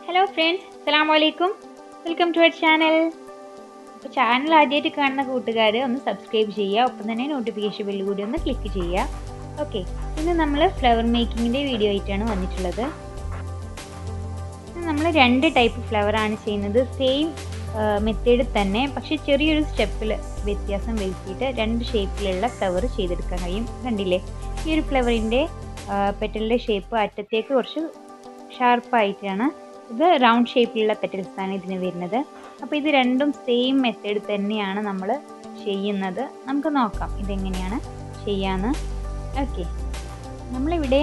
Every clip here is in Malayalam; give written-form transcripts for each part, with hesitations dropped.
ഹലോ ഫ്രണ്ട്സ്, അസ്സലാമു അലൈക്കും. Welcome to our channel. അപ്പോൾ ചാനൽ ആദ്യമായിട്ട് കാണുന്ന കൂട്ടുകാർ ഒന്ന് സബ്സ്ക്രൈബ് ചെയ്യുക, ഒപ്പം തന്നെ നോട്ടിഫിക്കേഷൻ ബെല്ല് കൂടി ഒന്ന് ക്ലിക്ക് ചെയ്യുക. ഓക്കെ, ഇന്ന് നമ്മൾ ഫ്ലവർ മേക്കിങ്ങിൻ്റെ വീഡിയോ ആയിട്ടാണ് വന്നിട്ടുള്ളത്. നമ്മൾ 2 ടൈപ്പ് ഫ്ലവറാണ് ചെയ്യുന്നത്. സെയിം മെത്തേഡ് തന്നെ, പക്ഷേ ചെറിയൊരു സ്റ്റെപ്പിൽ വ്യത്യാസം വരുത്തിയിട്ട് 2 ഷേപ്പിലുള്ള ഫ്ലവർ ചെയ്തെടുക്കാൻ കഴിയും. കണ്ടില്ലേ, ഈ ഒരു ഫ്ലവറിൻ്റെ പെറ്റലിൻ്റെ ഷേപ്പ് അറ്റത്തേക്ക് കുറച്ച് ഷാർപ്പായിട്ടാണ്. ഇത് റൗണ്ട് ഷേപ്പിലുള്ള പെറ്റൽസാണ് ഇതിന് വരുന്നത്. അപ്പോൾ ഇത് രണ്ടും സെയിം മെത്തേഡ് തന്നെയാണ് നമ്മൾ ചെയ്യുന്നത്. നമുക്ക് നോക്കാം ഇതെങ്ങനെയാണ് ചെയ്യാന്ന്. ഓക്കെ, നമ്മളിവിടെ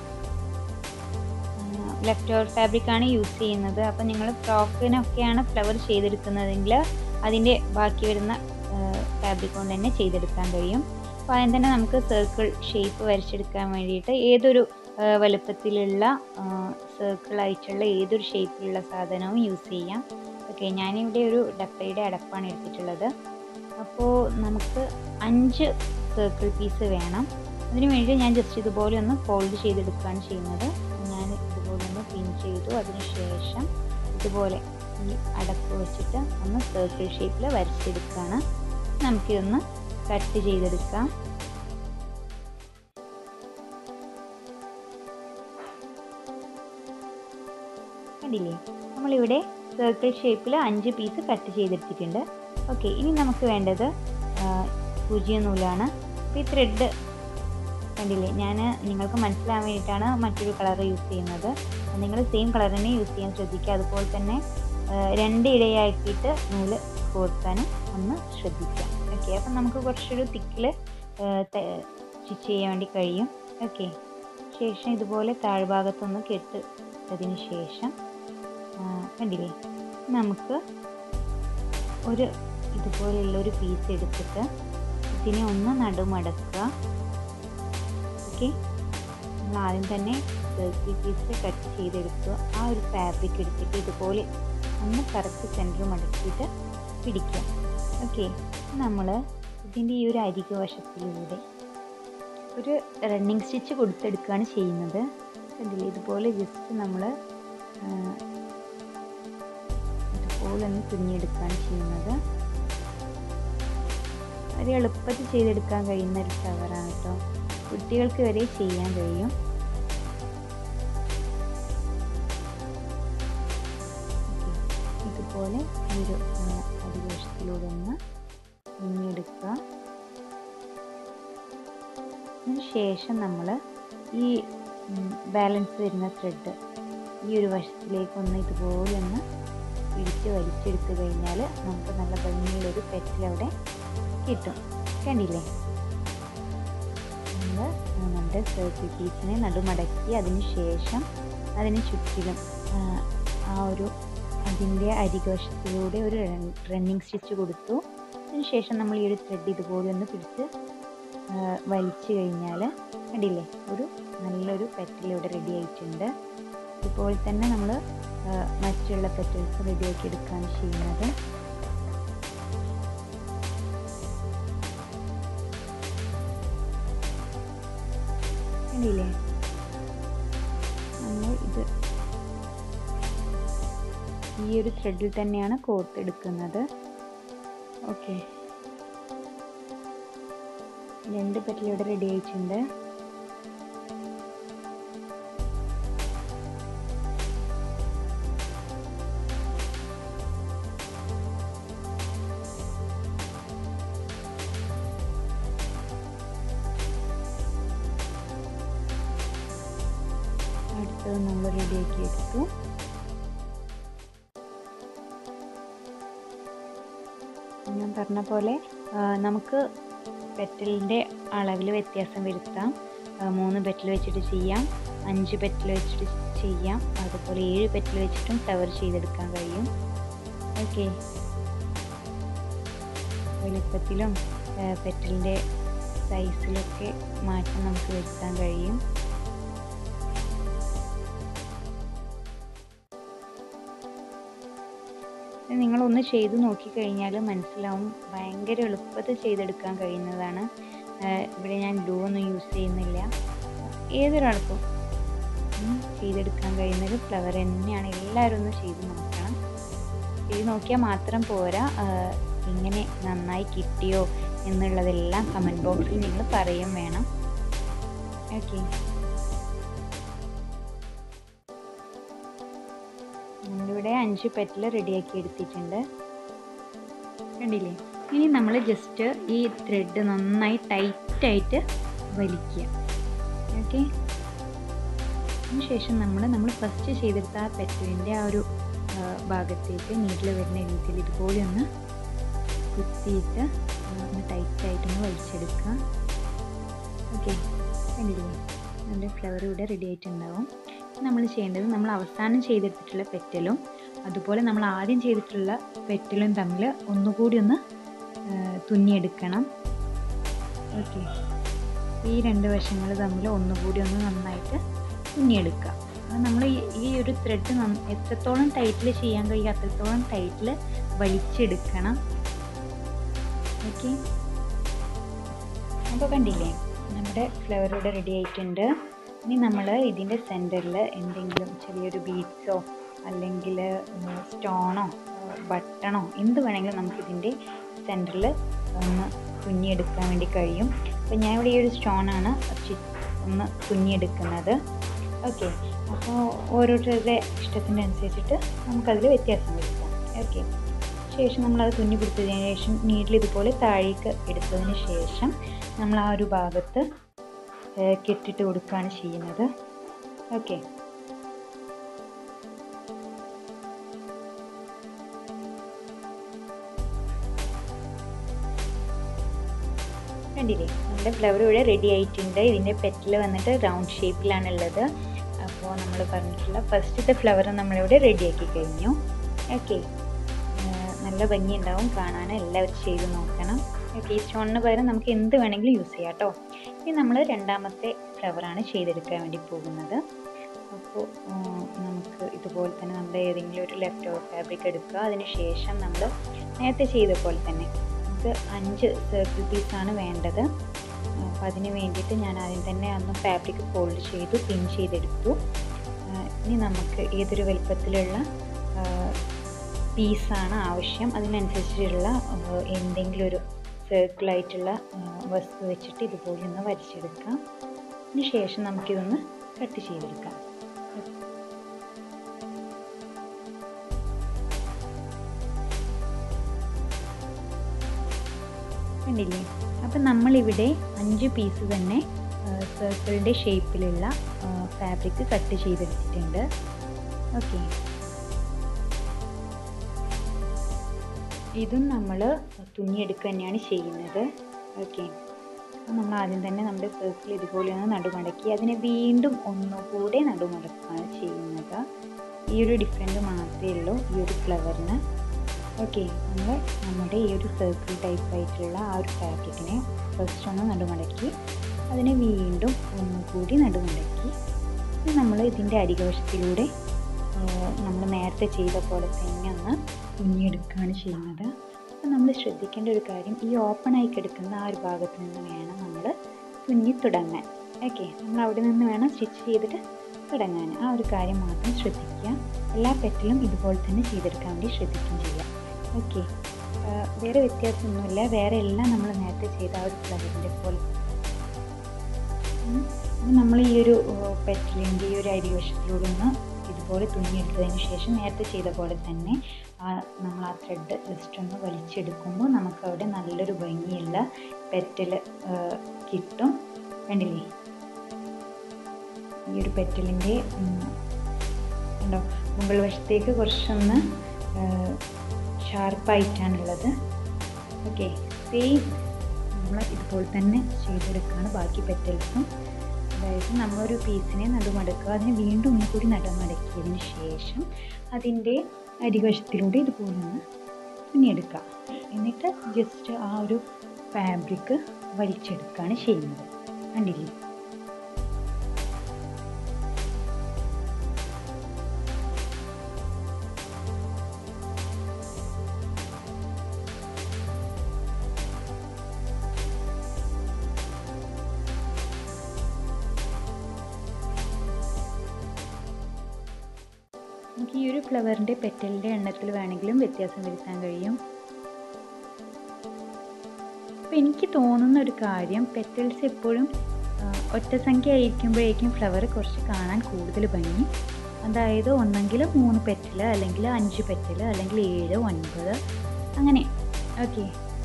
ലെഫ്റ്റ് ഓവർ ഫാബ്രിക്കാണ് യൂസ് ചെയ്യുന്നത്. അപ്പോൾ നിങ്ങൾ ഫ്രോക്കിനൊക്കെയാണ് ഫ്ലവർ ചെയ്തെടുക്കുന്നതെങ്കിൽ അതിൻ്റെ ബാക്കി വരുന്ന ഫാബ്രിക് കൊണ്ട് തന്നെ ചെയ്തെടുക്കാൻ കഴിയും. അപ്പോൾ ആദ്യം തന്നെ നമുക്ക് സർക്കിൾ ഷേപ്പ് വരച്ചെടുക്കാൻ വേണ്ടിയിട്ട് ഏതൊരു വലുപ്പത്തിലുള്ള സർക്കിളായിട്ടുള്ള ഏതൊരു ഷേപ്പിലുള്ള സാധനവും യൂസ് ചെയ്യാം. ഓക്കെ, ഞാനിവിടെ ഒരു ഡപ്പയുടെ അടപ്പാണ് എടുത്തിട്ടുള്ളത്. അപ്പോൾ നമുക്ക് 5 സർക്കിൾ പീസ് വേണം. അതിന് വേണ്ടി ഞാൻ ജസ്റ്റ് ഇതുപോലെ ഒന്ന് ഫോൾഡ് ചെയ്തെടുക്കുകയാണ് ചെയ്യുന്നത്. ഞാൻ ഇതുപോലെ ഒന്ന് പിൻ ചെയ്തു. അതിനുശേഷം ഇതുപോലെ ഈ അടപ്പ് വെച്ചിട്ട് ഒന്ന് സർക്കിൾ ഷേപ്പിൽ വരച്ചെടുക്കുകയാണ്. നമുക്കിതൊന്ന് കട്ട് ചെയ്തെടുക്കാം. കണ്ടില്ലേ, നമ്മളിവിടെ സർക്കിൾ ഷേപ്പിൽ 5 പീസ് കട്ട് ചെയ്തെടുത്തിട്ടുണ്ട്. ഓക്കെ, ഇനി നമുക്ക് വേണ്ടത് പൂജ്യ നൂലാണ്. അപ്പോൾ ഈ ത്രെഡ് കണ്ടില്ലേ, ഞാൻ നിങ്ങൾക്ക് മനസ്സിലാവാൻ വേണ്ടിയിട്ടാണ് മറ്റൊരു കളർ യൂസ് ചെയ്യുന്നത്. നിങ്ങൾ സെയിം കളർ തന്നെ യൂസ് ചെയ്യാൻ ശ്രദ്ധിക്കുക. അതുപോലെ തന്നെ 2 ഇടയാക്കിയിട്ട് നൂല് കോർക്കാൻ ഒന്ന് ശ്രദ്ധിക്കാം. ഓക്കെ, അപ്പം നമുക്ക് കുറച്ചൊരു തിക്കിൽ സ്റ്റിച്ച് ചെയ്യാൻ വേണ്ടി കഴിയും. ഓക്കെ, ശേഷം ഇതുപോലെ താഴ്ഭാഗത്തൊന്ന് കെട്ടതിന് ശേഷം കണ്ടില്ലേ, നമുക്ക് ഇതുപോലെയുള്ളൊരു പീസ് എടുത്തിട്ട് ഇതിനെ ഒന്ന് നടുമടക്കുക. ഓക്കെ, നമ്മൾ ആദ്യം തന്നെ സർക്കിൾ പീസ് കട്ട് ചെയ്തെടുക്കുക. ആ ഒരു ഫാബ്രിക് എടുത്തിട്ട് ഇതുപോലെ ഒന്ന് കറക്റ്റ് സെൻറ്റർ മടക്കിയിട്ട് പിടിക്കുക. ഓക്കെ, നമ്മൾ ഇതിൻ്റെ ഈ ഒരു അരികു വശത്തിലൂടെ ഒരു റണ്ണിങ് സ്റ്റിച്ച് കൊടുത്തെടുക്കുകയാണ് ചെയ്യുന്നത്. കണ്ടില്ലേ, ഇതുപോലെ ജസ്റ്റ് നമ്മൾ ഇതുപോലെ ഒന്ന് തുന്നിയെടുക്കുകയാണ് ചെയ്യുന്നത്. ഒരു എളുപ്പത്തിൽ ചെയ്തെടുക്കാൻ കഴിയുന്ന ഒരു ഫ്ലവറാണ് കേട്ടോ. കുട്ടികൾക്ക് വരെ ചെയ്യാൻ കഴിയും. ഇതുപോലെ ഒരു അടിവശത്തിലൂടെ ഒന്ന് തുന്നിയെടുക്കുക. അതിനുശേഷം നമ്മൾ ഈ ബാലൻസ് വരുന്ന ത്രെഡ് ഈ ഒരു വശത്തിലേക്കൊന്ന് ഇതുപോലെ ഒന്ന് പിടിച്ച് വലിച്ചെടുത്ത് കഴിഞ്ഞാൽ നമുക്ക് നല്ല ഭംഗിയുള്ളൊരു പെറ്റൽ അവിടെ കിട്ടും. കണ്ടില്ലേ, നമ്മൾ നമ്മുടെ സർക്കിൾ പീസിനെ നടുമടക്കി അതിന് ചുറ്റിലും അതിൻ്റെ അരികവശത്തിലൂടെ ഒരു റണ്ണിങ് സ്റ്റിച്ച് കൊടുത്തു. അതിനുശേഷം നമ്മൾ ഈ ഒരു ത്രെഡ് ഇതുപോലെ ഒന്ന് പിടിച്ച് വലിച്ചു കഴിഞ്ഞാൽ കണ്ടില്ലേ, നല്ലൊരു പെറ്റൽ ഇവിടെ റെഡി ആയിട്ടുണ്ട്. ഇതുപോലെ തന്നെ നമ്മൾ മറ്റുള്ള പെറ്റൽസ് റെഡിയാക്കി എടുക്കുകയാണ് ചെയ്യുന്നത്. കണ്ടില്ലേ, നമ്മൾ ഈ ഒരു ത്രെഡിൽ തന്നെയാണ് കോർത്തെടുക്കുന്നത്. ഓക്കെ, 2 പെറ്റൽ ഇവിടെ റെഡി ആയിട്ടുണ്ട്. അടുത്തത് നമ്മൾ റെഡിയാക്കി എടുത്തു. ഞാൻ പറഞ്ഞ പോലെ നമുക്ക് പെറ്റലിൻ്റെ അളവിൽ വ്യത്യാസം വരുത്താം. 3 പെറ്റൽ വെച്ചിട്ട് ചെയ്യാം, 5 പെറ്റൽ വെച്ചിട്ട് ചെയ്യാം, അതുപോലെ 7 പെറ്റൽ വെച്ചിട്ടും ഫ്ലവർ ചെയ്തെടുക്കാൻ കഴിയും. ഓക്കെ, വലുപ്പത്തിലും പെറ്റലിൻ്റെ സൈസിലൊക്കെ മാറ്റം നമുക്ക് വരുത്താൻ കഴിയും. നിങ്ങളൊന്ന് ചെയ്ത് നോക്കിക്കഴിഞ്ഞാൽ മനസ്സിലാവും, ഭയങ്കര എളുപ്പത്തിൽ ചെയ്തെടുക്കാൻ കഴിയുന്നതാണ്. ഇവിടെ ഞാൻ ഗ്ലൂ ഒന്നും യൂസ് ചെയ്യുന്നില്ല. ഏതൊരാൾക്കും ചെയ്തെടുക്കാൻ കഴിയുന്ന ഒരു ഫ്ലവർ തന്നെയാണ്. എല്ലാവരും ഒന്ന് ചെയ്ത് നോക്കണം. ചെയ്ത് നോക്കിയാൽ മാത്രം പോരാ, ഇങ്ങനെ നന്നായി കിട്ടിയോ എന്നുള്ളതെല്ലാം കമൻറ്റ് ബോക്സിൽ നിങ്ങൾ പറയും വേണം. ഓക്കെ, നമ്മളിവിടെ 5 പെറ്റൽ റെഡിയാക്കി എടുത്തിട്ടുണ്ട്, കണ്ടില്ലേ? ഇനി നമ്മൾ ജസ്റ്റ് ഈ ത്രെഡ് നന്നായി ടൈറ്റായിട്ട് വലിക്കുക. ഓക്കെ, അതിനുശേഷം നമ്മൾ ഫസ്റ്റ് ചെയ്തെടുത്ത ആ പെറ്റലിൻ്റെ ആ ഒരു ഭാഗത്തേക്ക് നീഡിൽ വരുന്ന രീതിയിൽ ഇതുപോലെ ഒന്ന് കുത്തിയിട്ട് ഒന്ന് ടൈറ്റായിട്ടൊന്ന് വലിച്ചെടുക്കുക. ഓക്കെ, കണ്ടില്ലേ? നമ്മുടെ ഫ്ലവർ ഇവിടെ റെഡി ആയിട്ടുണ്ടാവും. നമ്മൾ ചെയ്യേണ്ടത്, നമ്മൾ അവസാനം ചെയ്തെടുത്തിട്ടുള്ള പെറ്റലും അതുപോലെ നമ്മൾ ആദ്യം ചെയ്തിട്ടുള്ള പെറ്റലും തമ്മിൽ ഒന്നുകൂടി ഒന്ന് തുന്നിയെടുക്കണം. ഓക്കെ, ഈ 2 വശങ്ങൾ തമ്മിൽ ഒന്നുകൂടി ഒന്ന് നന്നായിട്ട് തുന്നിയെടുക്കുക. നമ്മൾ ഈ ഒരു ത്രെഡ് എത്രത്തോളം ടൈറ്റിൽ ചെയ്യാൻ കഴിയുക അത്രത്തോളം ടൈറ്റിൽ വലിച്ചെടുക്കണം. ഓക്കെ, അപ്പോൾ കണ്ടില്ലേ, നമ്മുടെ ഫ്ലവർ ഇവിടെ റെഡി ആയിട്ടുണ്ട്. ഇനി നമ്മൾ ഇതിൻ്റെ സെൻറ്ററിൽ എന്തെങ്കിലും ചെറിയൊരു ബീഡ്സോ അല്ലെങ്കിൽ സ്റ്റോണോ ബട്ടണോ എന്ത് വേണമെങ്കിലും നമുക്കിതിൻ്റെ സെൻറ്ററിൽ ഒന്ന് തുന്നിയെടുക്കാൻ വേണ്ടി കഴിയും. അപ്പോൾ ഞാൻ ഇവിടെ ഈ ഒരു സ്റ്റോണാണ് ഒന്ന് തുന്നിയെടുക്കുന്നത്. ഓക്കെ, അപ്പോൾ ഓരോരുത്തരുടെ ഇഷ്ടത്തിനനുസരിച്ചിട്ട് നമുക്കതിൽ വ്യത്യാസം വരുത്താം. ഓക്കെ, ശേഷം നമ്മളത് തുന്നി കൊടുത്തതിന് ശേഷം നീഡിൽ ഇതുപോലെ താഴേക്ക് എടുത്തതിന് ശേഷം നമ്മൾ ആ ഒരു ഭാഗത്ത് കെട്ടിട്ട് കൊടുക്കുകയാണ് ചെയ്യുന്നത്. ഓക്കെ, കണ്ടില്ലേ, നമ്മുടെ ഫ്ലവർ ഇവിടെ റെഡി ആയിട്ടുണ്ട്. ഇതിൻ്റെ പെറ്റൽ വന്നിട്ട് റൗണ്ട് ഷേപ്പിലാണുള്ളത്. അപ്പോൾ നമ്മൾ പറഞ്ഞിട്ടുള്ള ഫസ്റ്റത്തെ ഫ്ലവർ നമ്മളിവിടെ റെഡിയാക്കി കഴിഞ്ഞു. ഓക്കെ, നല്ല ഭംഗിയുണ്ടാവും കാണാൻ, എല്ലാവരും ചെയ്ത് നോക്കണം. ഓക്കെ, ഈ സ്റ്റോണിന് പകരം നമുക്ക് എന്ത് വേണമെങ്കിലും യൂസ് ചെയ്യാം കേട്ടോ. ഇനി നമ്മൾ രണ്ടാമത്തെ ഫ്ലവറാണ് ചെയ്തെടുക്കാൻ വേണ്ടി പോകുന്നത്. അപ്പോൾ നമുക്ക് ഇതുപോലെ തന്നെ നമ്മുടെ ഏതെങ്കിലും ഒരു ലെഫ്റ്റ് ഓവർ ഫാബ്രിക് എടുക്കുക. അതിന് ശേഷം നമ്മൾ നേരത്തെ ചെയ്ത പോലെ തന്നെ നമുക്ക് 5 സർക്കിൾ പീസാണ് വേണ്ടത്. അപ്പോൾ അതിന് വേണ്ടിയിട്ട് ഞാൻ ആദ്യം തന്നെ ഒന്ന് ഫാബ്രിക് ഫോൾഡ് ചെയ്തു, പിൻ ചെയ്തെടുത്തു. ഇനി നമുക്ക് ഏതൊരു വലുപ്പത്തിലുള്ള പീസാണ് ആവശ്യം അതിനനുസരിച്ചുള്ള എന്തെങ്കിലും ഒരു സർക്കിളായിട്ടുള്ള വസ്തു വെച്ചിട്ട് ഇതുപോലെ ഒന്ന് വരച്ചെടുക്കാം. അതിന് ശേഷം നമുക്കിതൊന്ന് കട്ട് ചെയ്തെടുക്കാം. കണ്ടില്ലേ, അപ്പം നമ്മളിവിടെ 5 പീസ് തന്നെ സർക്കിളിൻ്റെ ഷേപ്പിലുള്ള ഫാബ്രിക് കട്ട് ചെയ്തെടുത്തിട്ടുണ്ട്. ഓക്കെ, ഇതും നമ്മൾ തുന്നിയെടുക്കുക തന്നെയാണ് ചെയ്യുന്നത്. ഓക്കെ, അപ്പോൾ നമ്മൾ ആദ്യം തന്നെ നമ്മുടെ സർക്കിൾ ഇതുപോലെ ഒന്ന് നടുമടക്കി അതിനെ വീണ്ടും ഒന്നുകൂടെ നടുമടക്കുകയാണ് ചെയ്യുന്നത്. ഈ ഒരു ഡിഫറൻറ്റ് മാത്രമേ ഉള്ളൂ ഈ ഒരു ഫ്ലവറിന്. ഓക്കെ, നമ്മൾ നമ്മുടെ ഈ ഒരു സർക്കിൾ ടൈപ്പ് ആയിട്ടുള്ള ആ ഒരു ഫാബ്രിക്കിനെ ഫസ്റ്റ് ഒന്ന് നടുമടക്കി അതിനെ വീണ്ടും ഒന്നുകൂടി നടുമടക്കി നമ്മൾ ഇതിൻ്റെ അരികവശത്തിലൂടെ നമ്മൾ നേരത്തെ ചെയ്ത പോലെ തന്നെ ഒന്ന് തുന്നിയെടുക്കുകയാണ് ചെയ്യുന്നത്. അപ്പോൾ നമ്മൾ ശ്രദ്ധിക്കേണ്ട ഒരു കാര്യം, ഈ ഓപ്പണായി കിടക്കുന്ന ആ ഒരു ഭാഗത്ത് നിന്ന് വേണം നമ്മൾ തുന്നി തുടങ്ങാൻ. ഓക്കെ, നമ്മൾ അവിടെ നിന്ന് വേണം സ്റ്റിച്ച് ചെയ്തിട്ട് തുടങ്ങാൻ. ആ ഒരു കാര്യം മാത്രം ശ്രദ്ധിക്കുക. എല്ലാ പെറ്റലും ഇതുപോലെ തന്നെ ചെയ്തെടുക്കാൻ വേണ്ടി ശ്രദ്ധിക്കുകയും ചെയ്യുക. ഓക്കെ, വേറെ വ്യത്യാസമൊന്നുമില്ല, വേറെ എല്ലാം നമ്മൾ നേരത്തെ ചെയ്ത ആ ഒരു ഫ്ലവറിൻ്റെ പോലെ. നമ്മൾ ഈ ഒരു പെറ്റലിൻ്റെ ഈ ഒരു അരിവശത്തിലൂടെ ഒന്ന് ഇതുപോലെ തുന്നിയെടുത്തതിന് ശേഷം നേരത്തെ ചെയ്ത പോലെ തന്നെ നമ്മൾ ആ ത്രെഡ് ജസ്റ്റ് ഒന്ന് വലിച്ചെടുക്കുമ്പോൾ നമുക്കവിടെ നല്ലൊരു ഭംഗിയുള്ള പെറ്റൽ കിട്ടും. കണ്ടില്ലേ, ഈ ഒരു പെറ്റലിൻ്റെ ഉണ്ടോ മുകൾ വശത്തേക്ക് കുറച്ചൊന്ന് ഷാർപ്പായിട്ടാണുള്ളത്. ഓക്കെ, സെയിം നമ്മൾ ഇതുപോലെ തന്നെ ചെയ്തെടുക്കുകയാണ് ബാക്കി പെറ്റൽസും. അതായത് നമ്മളൊരു പീസിനെ നടുമടക്കുക, അതിനെ വീണ്ടും ഒന്നുകൂടി നടുമടക്കിയതിന് ശേഷം അതിൻ്റെ അരിവശത്തിലൂടെ ഇതുപോലെ ഒന്ന് തുന്നിയെടുക്കുക. എന്നിട്ട് ജസ്റ്റ് ആ ഒരു ഫാബ്രിക് വലിച്ചെടുക്കുകയാണ് ചെയ്യുന്നത്. കണ്ടില്ലേ, നമുക്ക് ഈ ഒരു ഫ്ലവറിൻ്റെ പെറ്റലിൻ്റെ എണ്ണത്തിൽ വേണമെങ്കിലും വ്യത്യാസം വരുത്താൻ കഴിയും. അപ്പോൾ എനിക്ക് തോന്നുന്ന ഒരു കാര്യം, പെറ്റൽസ് എപ്പോഴും ഒറ്റ സംഖ്യ ആയിരിക്കുമ്പോഴേക്കും ഫ്ലവർ കുറച്ച് കാണാൻ കൂടുതൽ ഭംഗി. അതായത് ഒന്നെങ്കിൽ 3 പെറ്റൽ, അല്ലെങ്കിൽ 5 പെറ്റൽ, അല്ലെങ്കിൽ 7, 9 അങ്ങനെ. ഓക്കെ,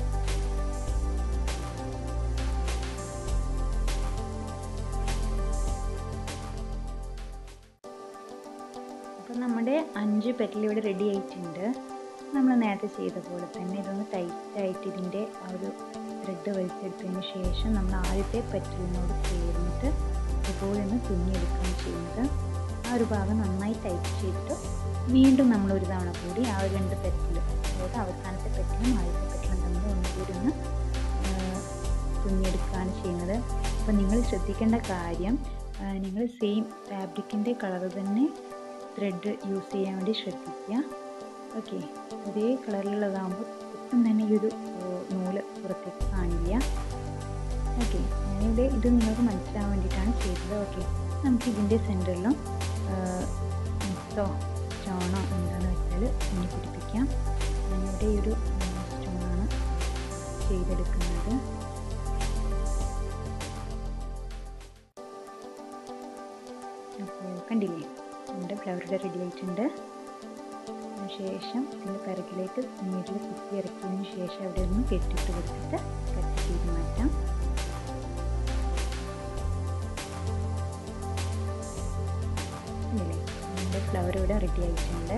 അപ്പോൾ നമ്മുടെ 5 പെറ്റൽ ഇവിടെ റെഡി ആയിട്ടുണ്ട്. നമ്മൾ നേരത്തെ ചെയ്ത പോലെ തന്നെ ഇതൊന്ന് ടൈറ്റായിട്ട് ഇതിൻ്റെ ആ ഒരു ത്രെഡ് വലിച്ചെടുത്തതിന് ശേഷം നമ്മൾ ആദ്യത്തെ പെറ്റലിനോട് ചേർന്നിട്ട് ഇതുപോലെ ഒന്ന് തുന്നിയെടുക്കുകയാണ് ചെയ്യുന്നത്. ആ ഒരു ഭാഗം നന്നായി ടൈറ്റ് ചെയ്തിട്ട് വീണ്ടും നമ്മൾ ഒരു തവണ കൂടി ആ ഒരു 2 പെറ്റൽ, അതായത് അവസാനത്തെ പെറ്റലും ആദ്യത്തെ പെറ്റലും തമ്മിൽ ഒന്നുകൂടി ഒന്ന് തുന്നിയെടുക്കുകയാണ് ചെയ്യുന്നത്. അപ്പോൾ നിങ്ങൾ ശ്രദ്ധിക്കേണ്ട കാര്യം, നിങ്ങൾ സെയിം ഫാബ്രിക്കിൻ്റെ കളർ തന്നെ ത്രെഡ് യൂസ് ചെയ്യാൻ വേണ്ടി ശ്രദ്ധിക്കുക. ഓക്കെ, ഒരേ കളറിലുള്ളതാകുമ്പോൾ ഒട്ടും തന്നെ ഈ ഒരു നൂല് പുറത്തേക്ക് കാണില്ല. ഓക്കെ, ഞാനിവിടെ ഇത് നിങ്ങൾക്ക് മനസ്സിലാവാൻ വേണ്ടിയിട്ടാണ് ചെയ്തത്. ഓക്കെ, നമുക്ക് ഇതിൻ്റെ സെൻറ്ററിലും മുത്തോ സ്റ്റോണോ എന്താണെന്ന് വെച്ചാൽ ഇനി പിടിപ്പിക്കാം. ഞാനിവിടെ ഈ ഒരു സ്റ്റോണാണ് ചെയ്തെടുക്കുന്നത്. അപ്പോൾ കണ്ടില്ലേ, നമ്മുടെ ഫ്ലവർ റെഡി ആയിട്ടുണ്ട്. അതിനുശേഷം ഇതിൻ്റെ പിറകിലേക്ക് നീഡിൽ കുത്തി ഇറക്കിയതിന് ശേഷം അവിടെ ഒന്ന് കെട്ടിട്ട് കൊടുത്തിട്ട് കട്ട് ചെയ്ത് മാറ്റാം. കണ്ടില്ലേ, നമ്മുടെ ഫ്ലവർ ഇവിടെ റെഡി ആയിട്ടുണ്ട്.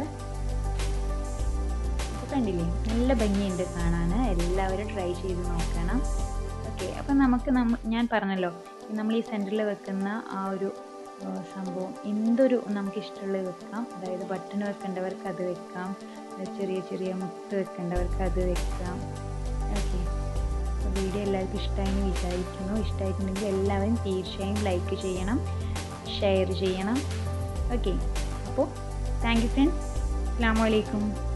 അപ്പോൾ കണ്ടില്ലേ, നല്ല ഭംഗിയുണ്ട് കാണാൻ. എല്ലാവരും ട്രൈ ചെയ്ത് നോക്കണം. ഓക്കെ, അപ്പം ഞാൻ പറഞ്ഞല്ലോ, നമ്മൾ ഈ സെൻറ്ററിൽ വെക്കുന്ന ആ ഒരു സംഭവം എന്തൊരു നമുക്കിഷ്ടമുള്ളത് വെക്കാം. അതായത് ബട്ടൺ വെക്കേണ്ടവർക്ക് അത് വെക്കാം, ചെറിയ ചെറിയ മുത്ത് വെക്കേണ്ടവർക്ക് അത് വെക്കാം. ഓക്കെ, അപ്പോൾ വീഡിയോ എല്ലാവർക്കും ഇഷ്ടമായെന്ന് വിചാരിക്കുന്നു. ഇഷ്ടമായിട്ടുണ്ടെങ്കിൽ എല്ലാവരും തീർച്ചയായും ലൈക്ക് ചെയ്യണം, ഷെയർ ചെയ്യണം. ഓക്കെ, അപ്പോൾ താങ്ക് യു ഫ്രണ്ട്സ്. അസ്സലാമു അലൈക്കും.